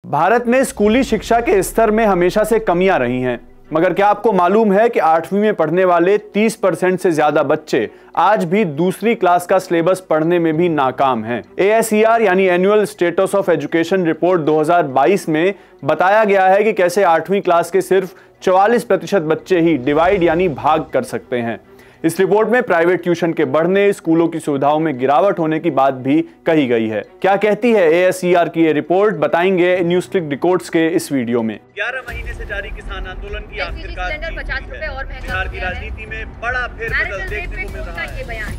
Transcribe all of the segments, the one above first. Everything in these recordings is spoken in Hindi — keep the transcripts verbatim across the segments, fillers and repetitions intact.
भारत में स्कूली शिक्षा के स्तर में हमेशा से कमियां रही हैं, मगर क्या आपको मालूम है कि आठवीं में पढ़ने वाले तीस परसेंट से ज्यादा बच्चे आज भी दूसरी क्लास का सिलेबस पढ़ने में भी नाकाम हैं। ए एस ई आर यानी annual status of education report दो हज़ार बाईस में बताया गया है कि कैसे आठवीं क्लास के सिर्फ चौवालीस प्रतिशत बच्चे ही डिवाइड यानी भाग कर सकते हैं। इस रिपोर्ट में प्राइवेट ट्यूशन के बढ़ने, स्कूलों की सुविधाओं में गिरावट होने की बात भी कही गई है। क्या कहती है ए एस ई आर की ये रिपोर्ट, बताएंगे न्यूज क्लिक रिकॉर्ड्स के इस वीडियो में। ग्यारह महीने से जारी किसान आंदोलन की आखिरकार पचास रुपए और महंगा बिहार की राजनीति में बड़ा फेरबदल देखने को मिल रहा है।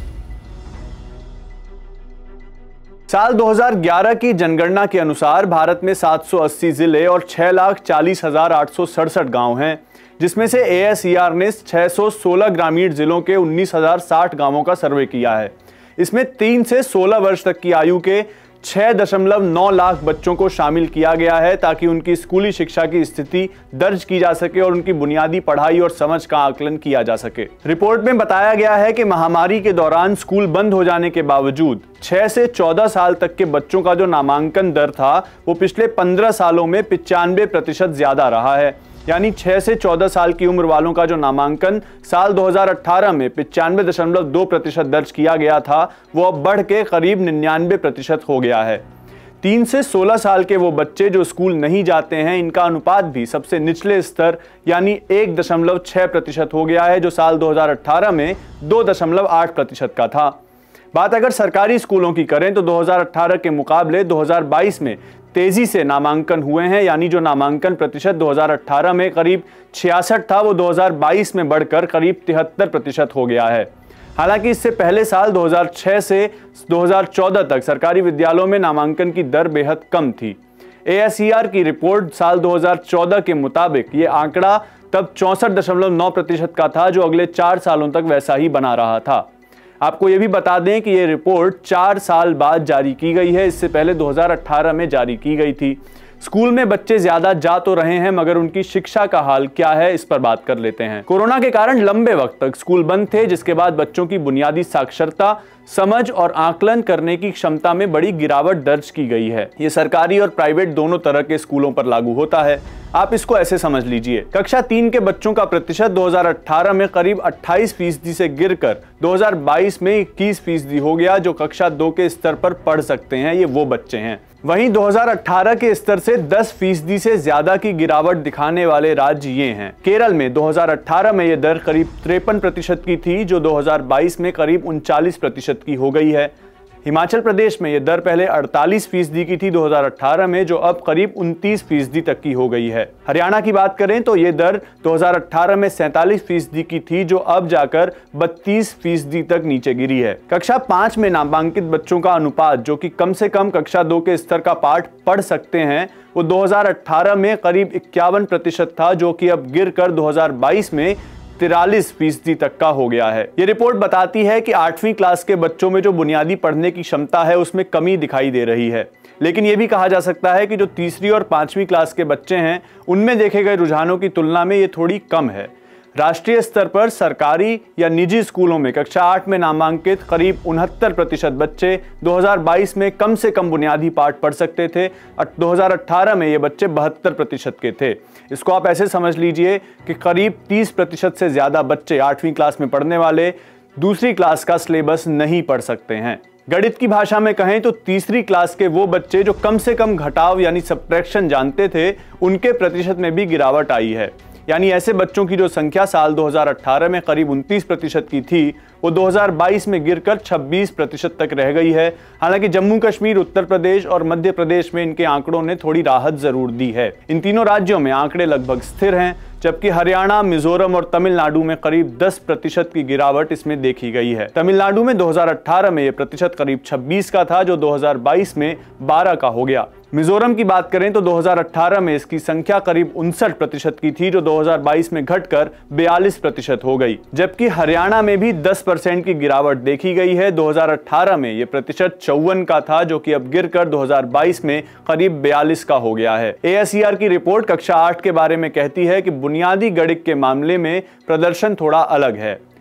साल दो हज़ार ग्यारह की जनगणना के अनुसार भारत में सात सौ अस्सी जिले और छह लाख चालीस हजार आठ सौ सड़सठ गाँव हैं, जिसमें से ए एस ई आर ने छह सौ सोलह ग्रामीण जिलों के उन्नीस हजार साठ गांवों का सर्वे किया है। इसमें तीन से सोलह वर्ष तक की आयु के छह दशमलव नौ लाख बच्चों को शामिल किया गया है, ताकि उनकी स्कूली शिक्षा की स्थिति दर्ज की जा सके और उनकी बुनियादी पढ़ाई और समझ का आकलन किया जा सके। रिपोर्ट में बताया गया है कि महामारी के दौरान स्कूल बंद हो जाने के बावजूद छह से चौदह साल तक के बच्चों का जो नामांकन दर था वो पिछले पंद्रह सालों में पिचानवे प्रतिशत ज्यादा रहा है। यानी छह से चौदह साल की उम्र वालों का जो नामांकन साल दो हज़ार अठारह में पिचानवे दशमलव दो प्रतिशत दर्ज किया गया था, वो अब बढ़ के करीब निन्यानवे प्रतिशत हो गया है। तीन से सोलह साल के वो बच्चे जो स्कूल नहीं जाते हैं, इनका अनुपात भी सबसे निचले स्तर यानी एक दशमलव छह प्रतिशत हो गया है, जो साल दो हज़ार अठारह में दो दशमलव आठ प्रतिशत का था। बात अगर सरकारी स्कूलों की करें तो दो हज़ार अठारह के मुकाबले दो हज़ार बाईस में तेजी से नामांकन हुए हैं, यानी जो नामांकन प्रतिशत दो हज़ार अठारह में करीब छियासठ था, वो दो हज़ार बाईस में बढ़कर करीब तिहत्तर प्रतिशत हो गया है। हालांकि इससे पहले साल दो हज़ार छह से दो हज़ार चौदह तक सरकारी विद्यालयों में नामांकन की दर बेहद कम थी। ए एस ई आर की रिपोर्ट साल दो हज़ार चौदह के मुताबिक ये आंकड़ा तब चौंसठ दशमलव नौ प्रतिशत का था, जो अगले चार सालों तक वैसा ही बना रहा था। आपको ये भी बता दें कि ये रिपोर्ट चार साल बाद जारी की गई है, इससे पहले दो हज़ार अठारह में जारी की गई थी। स्कूल में बच्चे ज्यादा जा तो रहे हैं, मगर उनकी शिक्षा का हाल क्या है, इस पर बात कर लेते हैं। कोरोना के कारण लंबे वक्त तक स्कूल बंद थे, जिसके बाद बच्चों की बुनियादी साक्षरता, समझ और आकलन करने की क्षमता में बड़ी गिरावट दर्ज की गई है। ये सरकारी और प्राइवेट दोनों तरह के स्कूलों पर लागू होता है। आप इसको ऐसे समझ लीजिए, कक्षा तीन के बच्चों का प्रतिशत दो हज़ार अठारह में करीब अट्ठाईस फीसदी से गिरकर दो हज़ार बाईस में इक्कीस फीसदी हो गया। जो कक्षा दो के स्तर पर पढ़ सकते हैं, ये वो बच्चे हैं। वहीं दो हज़ार अठारह के स्तर से दस फीसदी से ज्यादा की गिरावट दिखाने वाले राज्य ये हैं। केरल में दो हज़ार अठारह में यह दर करीब तिरपन प्रतिशत की थी, जो दो हज़ार बाईस में करीब उनचालीस प्रतिशत की हो गई है। हिमाचल प्रदेश में यह दर पहले अड़तालीस फीसदी की थी दो हज़ार अठारह में, जो अब करीब उनतीस फीसदी तक की हो गई है। हरियाणा की बात करें तो यह दर दो हज़ार अठारह में सैंतालीस फीसदी की थी, जो अब जाकर बत्तीस फीसदी तक नीचे गिरी है। कक्षा पांच में नामांकित बच्चों का अनुपात, जो कि कम से कम कक्षा दो के स्तर का पाठ पढ़ सकते हैं, वो दो हज़ार अठारह में करीब इक्यावन प्रतिशत था, जो कि अब गिर कर दो हज़ार बाईस में तिरालीस फीसदी तक का हो गया है। ये रिपोर्ट बताती है कि आठवीं क्लास के बच्चों में जो बुनियादी पढ़ने की क्षमता है, उसमें कमी दिखाई दे रही है। लेकिन ये भी कहा जा सकता है कि जो तीसरी और पांचवी क्लास के बच्चे हैं, उनमें देखे गए रुझानों की तुलना में ये थोड़ी कम है। राष्ट्रीय स्तर पर सरकारी या निजी स्कूलों में कक्षा आठ में नामांकित करीब उनहत्तर प्रतिशत बच्चे दो हज़ार बाईस में कम से कम बुनियादी पाठ पढ़ सकते थे। दो हज़ार अठारह में ये बच्चे बहत्तर प्रतिशत के थे। इसको आप ऐसे समझ लीजिए कि करीब तीस प्रतिशत से ज्यादा बच्चे आठवीं क्लास में पढ़ने वाले दूसरी क्लास का सिलेबस नहीं पढ़ सकते हैं। गणित की भाषा में कहें तो तीसरी क्लास के वो बच्चे जो कम से कम घटाव यानी सब्ट्रैक्शन जानते थे, उनके प्रतिशत में भी गिरावट आई है। यानी ऐसे बच्चों की जो संख्या साल दो हज़ार अठारह में करीब उनतीस प्रतिशत की थी, वो दो हज़ार बाईस में गिरकर छब्बीस प्रतिशत तक रह गई है। हालांकि जम्मू कश्मीर, उत्तर प्रदेश और मध्य प्रदेश में इनके आंकड़ों ने थोड़ी राहत जरूर दी है। इन तीनों राज्यों में आंकड़े लगभग स्थिर हैं, जबकि हरियाणा, मिजोरम और तमिलनाडु में करीब दस प्रतिशत की गिरावट इसमें देखी गई है। तमिलनाडु में दो हज़ार अठारह में यह प्रतिशत करीब छब्बीस का था, जो दो हज़ार बाईस में बारह का हो गया। मिजोरम की बात करें तो दो हज़ार अठारह में इसकी संख्या करीब उनसठ प्रतिशत की थी, जो दो हज़ार बाईस में घटकर बयालीस प्रतिशत हो गई। जबकि हरियाणा में भी दस परसेंट की गिरावट देखी गई है। दो हज़ार अठारह में यह प्रतिशत चौवन का था, जो कि अब गिरकर दो हज़ार बाईस में करीब बयालीस का हो गया है। ए एस ई आर की रिपोर्ट कक्षा आठ के बारे में कहती है कि बुनियादी गणित के मामले में प्रदर्शन थोड़ा अलग है।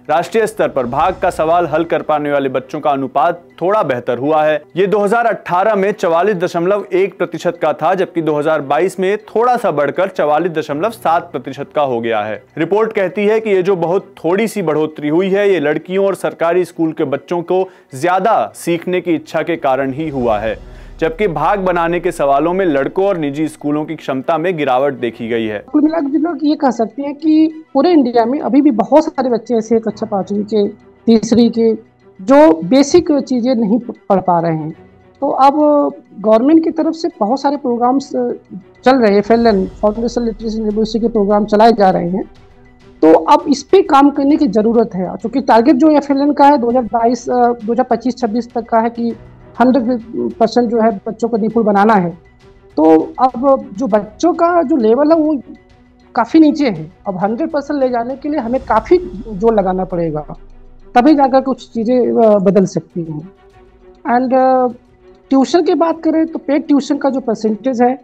राष्ट्रीय स्तर पर भाग का सवाल हल कर पाने वाले बच्चों का अनुपात थोड़ा बेहतर हुआ है। ये दो हज़ार अठारह में चवालीस दशमलव एक प्रतिशत का था, जबकि दो हज़ार बाईस में थोड़ा सा बढ़कर चवालीस दशमलव सात प्रतिशत का हो गया है। रिपोर्ट कहती है कि ये जो बहुत थोड़ी सी बढ़ोतरी हुई है, ये लड़कियों और सरकारी स्कूल के बच्चों को ज्यादा सीखने की इच्छा के कारण ही हुआ है, जबकि भाग बनाने के सवालों में लड़कों और निजी स्कूलों की क्षमता में गिरावट देखी गई है। कुल मिलाकर ये कह सकते हैं कि पूरे इंडिया में अभी भी बहुत सारे बच्चे ऐसे हैं कक्षा पांचवी के, तीसरी के, जो बेसिक चीजें नहीं पढ़ पा रहे हैं। तो अब गवर्नमेंट की तरफ से बहुत सारे प्रोग्राम्स चल रहे हैं, F L N foundation literacy literacy के प्रोग्राम चलाए जा रहे हैं। तो अब इस पे काम करने की जरूरत है, क्योंकि टारगेट जो एफ एल एन का है दो हज़ार बाईस दो हज़ार पच्चीस छब्बीस तक का है कि हंड्रेड परसेंट जो है बच्चों को निपुण बनाना है। तो अब जो बच्चों का जो लेवल है वो काफ़ी नीचे है। अब हंड्रेड परसेंट ले जाने के लिए हमें काफ़ी जोर लगाना पड़ेगा, तभी जाकर कुछ चीज़ें बदल सकती हैं। एंड ट्यूशन की बात करें तो पेड ट्यूशन का जो परसेंटेज है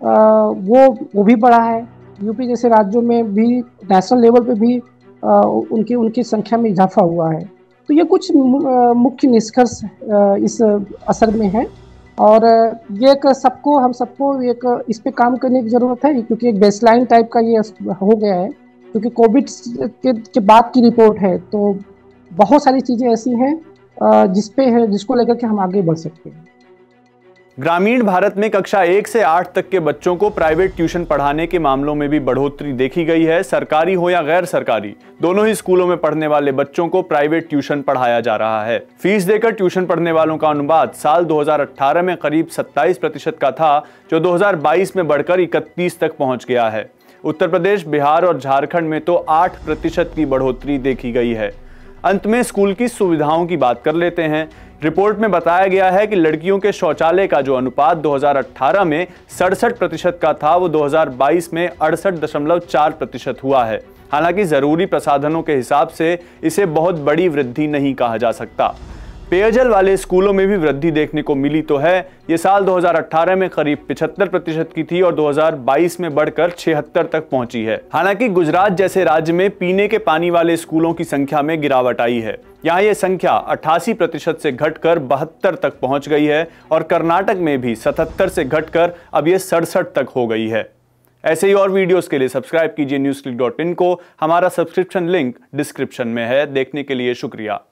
वो वो भी बढ़ा है। यूपी जैसे राज्यों में भी नेशनल लेवल पे भी उनकी उनकी संख्या में इजाफा हुआ है। तो ये कुछ मुख्य निष्कर्ष इस असर में है, और ये एक सबको हम सबको एक इस पे काम करने की ज़रूरत है, क्योंकि एक बेसलाइन टाइप का ये हो गया है। क्योंकि कोविड के, के बाद की रिपोर्ट है, तो बहुत सारी चीज़ें ऐसी हैं जिस पे है जिसको लेकर के हम आगे बढ़ सकते हैं। ग्रामीण भारत में कक्षा एक से आठ तक के बच्चों को प्राइवेट ट्यूशन पढ़ाने के मामलों में भी बढ़ोतरी देखी गई है। सरकारी हो या गैर सरकारी, दोनों ही स्कूलों में पढ़ने वाले बच्चों को प्राइवेट ट्यूशन पढ़ाया जा रहा है। फीस देकर ट्यूशन पढ़ने वालों का अनुपात साल दो हज़ार अठारह में करीब सत्ताईस प्रतिशत का था, जो दो हज़ार बाईस में बढ़कर इकतीस तक पहुंच गया है। उत्तर प्रदेश, बिहार और झारखंड में तो आठ प्रतिशत की बढ़ोतरी देखी गई है। अंत में स्कूल की सुविधाओं की बात कर लेते हैं। रिपोर्ट में बताया गया है कि लड़कियों के शौचालय का जो अनुपात दो हज़ार अठारह में सड़सठ प्रतिशत का था, वो दो हज़ार बाईस में अड़सठ दशमलव चार प्रतिशत हुआ है। हालांकि जरूरी प्रसाधनों के हिसाब से इसे बहुत बड़ी वृद्धि नहीं कहा जा सकता। पेयजल वाले स्कूलों में भी वृद्धि देखने को मिली तो है। ये साल दो हज़ार अठारह में करीब पचहत्तर प्रतिशत की थी और दो हज़ार बाईस में बढ़कर छिहत्तर तक पहुंची है। हालांकि गुजरात जैसे राज्य में पीने के पानी वाले स्कूलों की संख्या में गिरावट आई है। यहाँ ये संख्या अट्ठासी प्रतिशत से घटकर बहत्तर तक पहुंच गई है, और कर्नाटक में भी सतहत्तर से घटकर अब ये सड़सठ तक हो गई है। ऐसे ही और वीडियोस के लिए सब्सक्राइब कीजिए न्यूज़ क्लिक डॉट इन को। हमारा सब्सक्रिप्शन लिंक डिस्क्रिप्शन में है। देखने के लिए शुक्रिया।